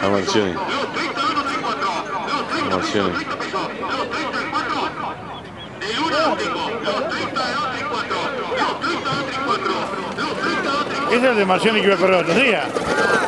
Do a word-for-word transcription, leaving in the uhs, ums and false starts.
A Marcioni. Marcioni. Ese es el de Marcioni que iba a correr otros días.